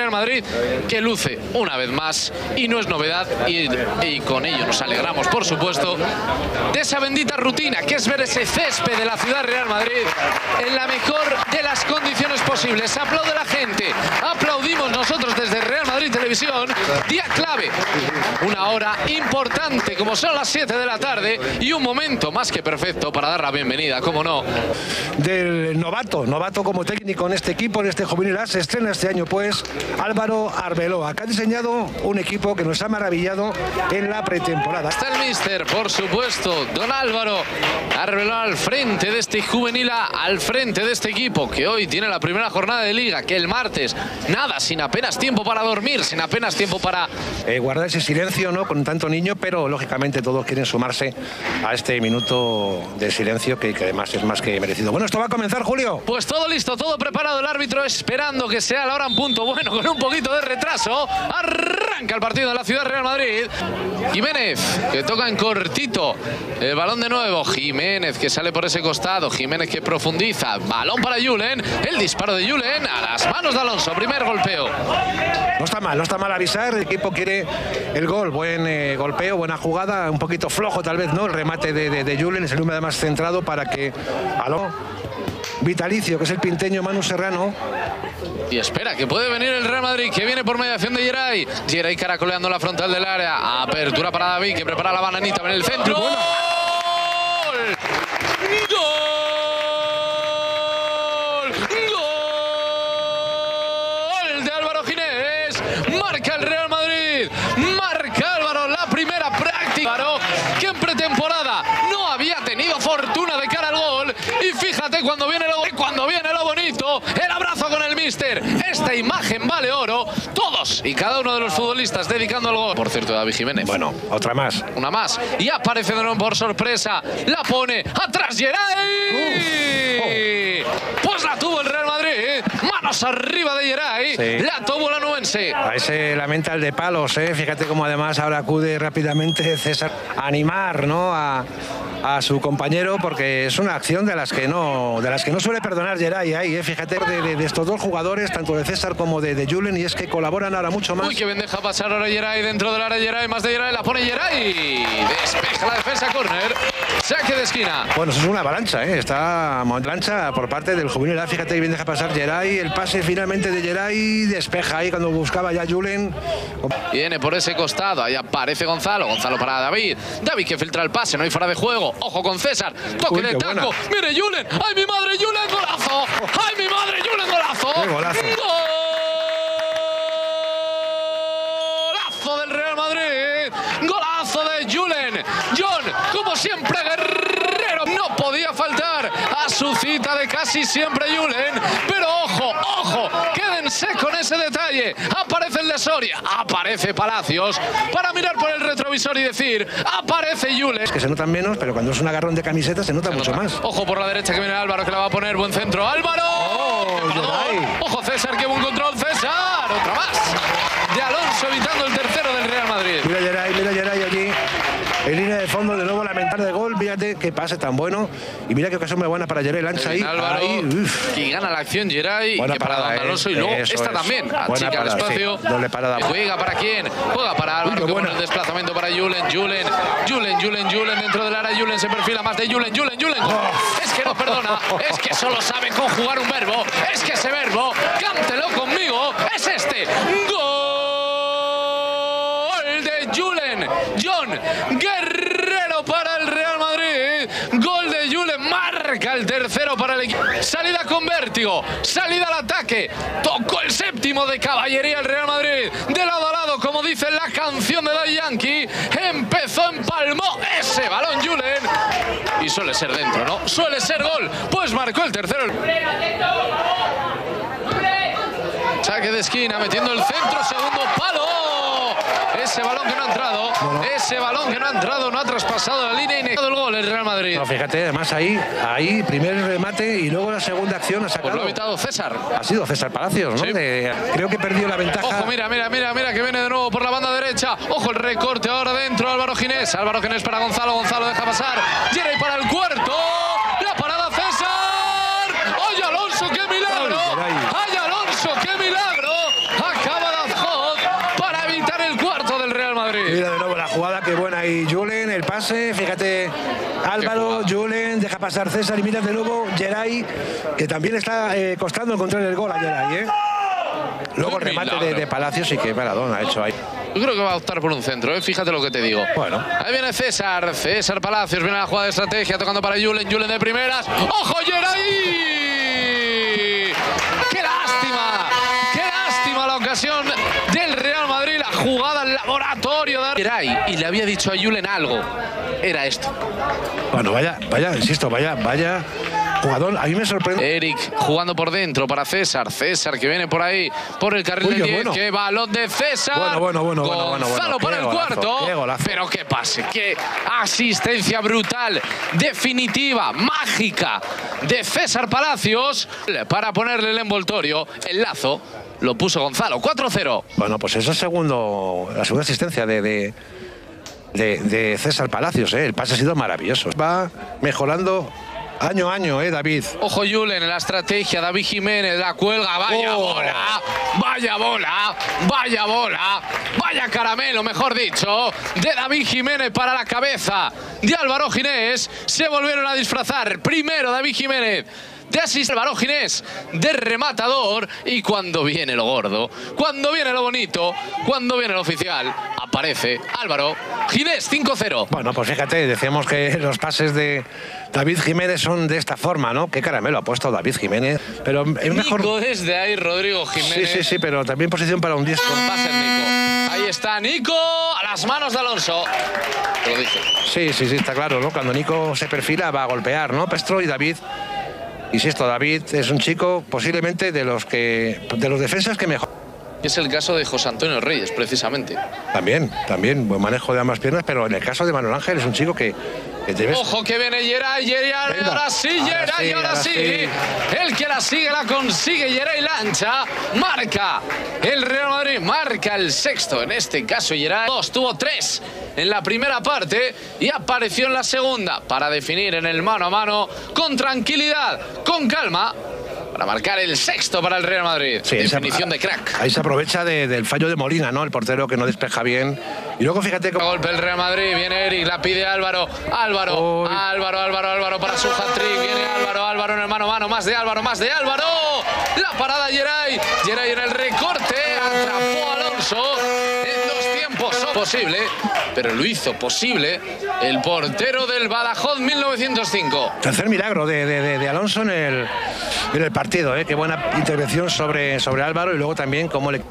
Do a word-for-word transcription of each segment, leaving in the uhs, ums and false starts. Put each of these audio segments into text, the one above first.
Real Madrid, que luce una vez más, y no es novedad, y, y con ello nos alegramos, por supuesto, de esa bendita rutina que es ver ese césped de la ciudad Real Madrid en la mejor de las condiciones posibles. Aplaude la gente, aplaudimos nosotros desde Real Madrid Televisión. Día clave, una hora importante como son las siete de la tarde y un momento más que perfecto para dar la bienvenida, como no, del novato, novato como técnico en este equipo, en este juvenil A. Se estrena este año pues Álvaro Arbeloa, que ha diseñado un equipo que nos ha maravillado en la pretemporada. Está el míster, por supuesto, don Álvaro Arbeloa al frente de este juvenil A, al frente de este equipo que hoy tiene la primera jornada de liga, que el martes, nada, sin apenas tiempo para dormir, sin apenas tiempo para eh, guardar ese silencio, ¿no?, con tanto niño, pero lógicamente todos quieren sumarse a este minuto de silencio que, que además es más que merecido. Bueno, esto va a comenzar, Julio. Pues todo listo, todo preparado, el árbitro esperando que sea la hora en punto. Bueno, con un poquito de retraso, arranca el partido de la ciudad Real Madrid. Jiménez, que toca en cortito, el balón de nuevo, Jiménez que sale por ese costado, Jiménez que profundiza, balón para Julen, el disparo de Julen a las manos de Alonso, primer golpeo. No está mal, no está mal avisar, el equipo quiere el gol, buen eh, golpeo, buena jugada, un poquito flojo tal vez, ¿no?, el remate de, de, de Julen, es el número además centrado para que Alonso, vitalicio, que es el pinteño Manu Serrano. Y espera, que puede venir el Real Madrid, que viene por mediación de Geray. Geray caracoleando la frontal del área. Apertura para David, que prepara la bananita en el centro. ¡Gol! ¡Gol! ¡Gol de Álvaro Ginés! Marca el Real Madrid. Marca Álvaro la primera práctica, que en pretemporada no había tenido fortuna de cara al gol. Y fíjate cuando viene lo, cuando viene lo bonito, el abrazo con el míster. Esta imagen vale oro. Todos y cada uno de los futbolistas dedicando el gol. Por cierto, David Jiménez. Bueno, otra más. Una más. Y aparece de nuevo por sorpresa. La pone atrás Geray. Uf. Oh. Pues la tuvo el Real Madrid. Manos arriba de Geray. Sí. La tuvo la nubense. A ese lamenta el de palos, ¿eh? Fíjate cómo además ahora acude rápidamente César a animar, ¿no?, a, a su compañero, porque es una acción de las que no, de las que no suele perdonar Geray ahí, ¿eh? Fíjate de, de, de estos dos jugadores, tanto de César como de, de Julen, y es que colaboran ahora mucho más. Uy, que bien deja pasar ahora Geray dentro del área. Geray, más de Geray, la pone Geray. Despeja la defensa, córner. Saque de esquina. Bueno, eso es una avalancha, ¿eh? Está avalancha por parte del juvenil A. Fíjate que bien deja pasar Geray. El pase finalmente de Geray, despeja ahí cuando buscaba ya Julen. Viene por ese costado, ahí aparece Gonzalo. Gonzalo para David. David que filtra el pase, no hay fuera de juego. Ojo con César. Toque Uy, de taco. Buena. Mire Julen. ¡Ay, mi madre, Julen, golazo! ¡Ay, mi madre, Julen, golazo! ¡Qué golazo! ¡Golazo del Real Madrid! ¡Golazo de Julen! John, como siempre, guerrero. No podía faltar a su cita de casi siempre Julen. Pero ojo, ojo, quédense con ese detalle. Aparece el de Soria, aparece Palacios, para mirar por el retrovisor y decir, aparece Julen. Es que se notan menos, pero cuando es un agarrón de camiseta se nota se mucho nota. más. Ojo por la derecha que viene Álvaro, que la va a poner, buen centro. ¡Álvaro! Oh, ojo César, qué buen control, César. Otra más de Alonso, evitando el tercero del Real Madrid. Mira Geray, mira Geray allí. En línea de fondo, de nuevo lamentar de gol. Fíjate qué pase tan bueno. Y mira qué ocasión muy buena para Geray. Lanza ahí. Álvaro, ahí. Que gana la acción Geray. Buena que parada, para Alonso. Eh. Y luego Eso esta es. también. Buena Achica el espacio. Sí. Doble parada. Juega para quién. Juega para Álvaro. Uy, que bueno el desplazamiento para Julen. Julen. Julen, Julen, Julen. Dentro del área. Julen se perfila más de Julen. Julen, Julen. Oh. Es que no perdona. Es que solo sabe conjugar un verbo. Es que ese verbo, cántelo conmigo, es este. Gol de Julen. John Guerrero para el Real Madrid. Gol de Julen. Marca el tercero para el equipo. Salida con vértigo. Salida al ataque. Tocó el séptimo de caballería el Real Madrid. De lado a lado, como dice la canción de Daddy Yankee. Empezó, empalmó ese balón Julen. Y suele ser dentro, ¿no? Suele ser gol. Pues marcó el tercero. Saque de esquina, metiendo el centro, segundo palo. Ese balón que no ha entrado, no, no. ese balón que no ha entrado, no ha traspasado la línea y negado el gol el Real Madrid. No, fíjate, además ahí, ahí, primer remate y luego la segunda acción ha sacado. Pues lo ha evitado César. Ha sido César Palacios, ¿no? Sí. De, creo que perdió la ventaja. Ojo, mira, mira, mira, mira, que viene de nuevo por la banda derecha. Ojo, el recorte ahora dentro, Álvaro Ginés. Álvaro Ginés para Gonzalo, Gonzalo deja pasar. Geray para el cuarto. La parada César. ¡Ay, Alonso, qué milagro! ¡Ay, Alonso, qué milagro! Acaba ahí Julen, el pase, fíjate, Álvaro, Julen, deja pasar César y mira de nuevo Geray, que también está eh, costando encontrar el gol a Geray, ¿eh? Luego el remate de, de Palacios y que Maradona ha hecho ahí. Yo creo que va a optar por un centro, ¿eh? Fíjate lo que te digo. Bueno. Ahí viene César, César Palacios, viene la jugada de estrategia, tocando para Julen, Julen de primeras. ¡Ojo, Geray! ¡Qué lástima! ¡Qué lástima la ocasión del Real Madrid! La jugada al laboratorio de Geray. Y le había dicho a Julen algo. Era esto. Bueno, vaya, vaya, insisto, vaya, vaya jugador. A mí me sorprende. Eric jugando por dentro para César. César que viene por ahí, por el carril del diez. Bueno. ¡Qué balón de César! Bueno, bueno, bueno, Gonzalo bueno, bueno, por qué el golazo, cuarto. Qué golazo. Pero qué pase, qué asistencia brutal, definitiva, mágica de César Palacios para ponerle el envoltorio. El lazo lo puso Gonzalo. cuatro cero. Bueno, pues es el segundo, la segunda asistencia de, de, de, de César Palacios, ¿eh? El pase ha sido maravilloso. Va mejorando año a año, ¿eh, David? Ojo, Julen, en la estrategia. David Jiménez la cuelga. Vaya oh. bola, vaya bola, vaya bola, vaya caramelo, mejor dicho, de David Jiménez para la cabeza de Álvaro Ginés. Se volvieron a disfrazar. Primero David Jiménez de asist, Álvaro Ginés de rematador. Y cuando viene lo gordo, cuando viene lo bonito, cuando viene lo oficial, aparece Álvaro Ginés. Cinco cero. Bueno, pues fíjate, decíamos que los pases de David Jiménez son de esta forma, ¿no? Qué caramelo ha puesto David Jiménez. Pero es mejor. Nico desde ahí, Rodrigo Jiménez. Sí, sí, sí, pero también posición para un disco. Va a ser Nico. Ahí está Nico a las manos de Alonso. Te lo dije. Sí, sí, sí, está claro, ¿no? Cuando Nico se perfila va a golpear, ¿no? Pestro y David. Insisto, David es un chico posiblemente de los que de los defensas que mejor. Es el caso de José Antonio Reyes, precisamente. También, también, buen manejo de ambas piernas, pero en el caso de Manuel Ángel es un chico que, que debes... Ojo que viene Geray, Geray, ahora sí, Geray, ahora, ahora sí. sí. El que la sigue la consigue, Geray Lancha. Marca el Real Madrid, marca el sexto. En este caso Geray dos, tuvo tres en la primera parte y apareció en la segunda para definir en el mano a mano con tranquilidad, con calma, para marcar el sexto para el Real Madrid. Sí, definición esa, de crack. Ahí se aprovecha de, del fallo de Molina, ¿no? El portero que no despeja bien. Y luego fíjate cómo... Golpe el Real Madrid, viene Eric, la pide Álvaro. Álvaro, oh. Álvaro, Álvaro, Álvaro para su hat-trick. Viene Álvaro, Álvaro en el mano a mano. Más de Álvaro, más de Álvaro. La parada Geray. Geray en el recorte. Atrapó a Alonso. En dos tiempos posible, pero lo hizo posible el portero del Badajoz mil novecientos cinco. Tercer milagro de, de, de Alonso en el, en el partido, ¿eh? Qué buena intervención sobre, sobre Álvaro y luego también cómo le...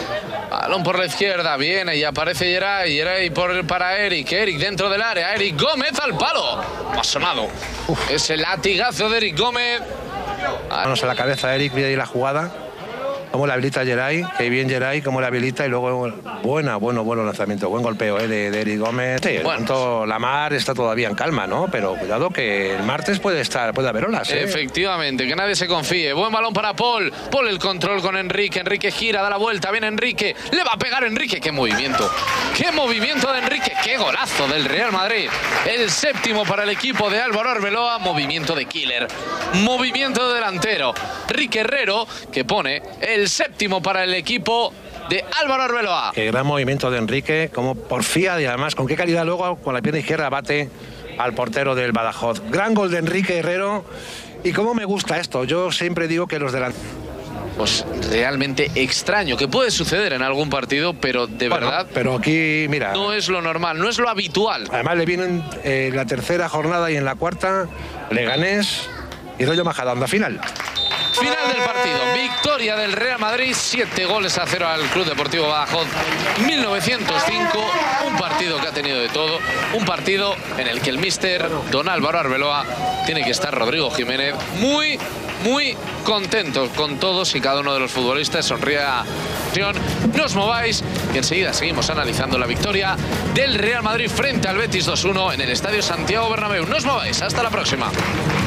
Balón por la izquierda, viene y aparece Geray, Geray por, para Eric, Eric dentro del área, Eric Gómez al palo. Ha sonado. Uf. Ese latigazo de Eric Gómez. Manos a la cabeza, Eric, mira ahí la jugada. Cómo la habilita Geray, que bien Geray, cómo la habilita y luego buena, bueno, bueno lanzamiento, buen golpeo ¿eh? de, de Eric Gómez. Sí, bueno. Tanto la mar está todavía en calma, ¿no? Pero cuidado que el martes puede estar, puede haber olas. ¿eh? Efectivamente, que nadie se confíe. Buen balón para Paul, Paul el control con Enrique, Enrique gira, da la vuelta, viene Enrique, le va a pegar Enrique, qué movimiento, qué movimiento de Enrique, qué golazo del Real Madrid. El séptimo para el equipo de Álvaro Arbeloa, movimiento de killer, movimiento de delantero. Enrique Herrero que pone el El séptimo para el equipo de Álvaro Arbeloa. Qué gran movimiento de Enrique, como porfía y además con qué calidad luego con la pierna izquierda bate al portero del Badajoz. Gran gol de Enrique Herrero y cómo me gusta esto. Yo siempre digo que los delanteros... Pues realmente extraño, que puede suceder en algún partido, pero de bueno, verdad... Pero aquí, mira... No es lo normal, no es lo habitual. Además le vienen eh, la tercera jornada y en la cuarta Leganés y Rayo Majadahonda final. Final del partido, victoria del Real Madrid, siete goles a cero al Club Deportivo Badajoz mil novecientos cinco, un partido que ha tenido de todo, un partido en el que el míster don Álvaro Arbeloa tiene que estar, Rodrigo Jiménez, muy, muy contentos con todos y cada uno de los futbolistas, sonríe a... No os mováis, que enseguida seguimos analizando la victoria del Real Madrid frente al Betis dos uno en el Estadio Santiago Bernabéu. No os mováis, hasta la próxima.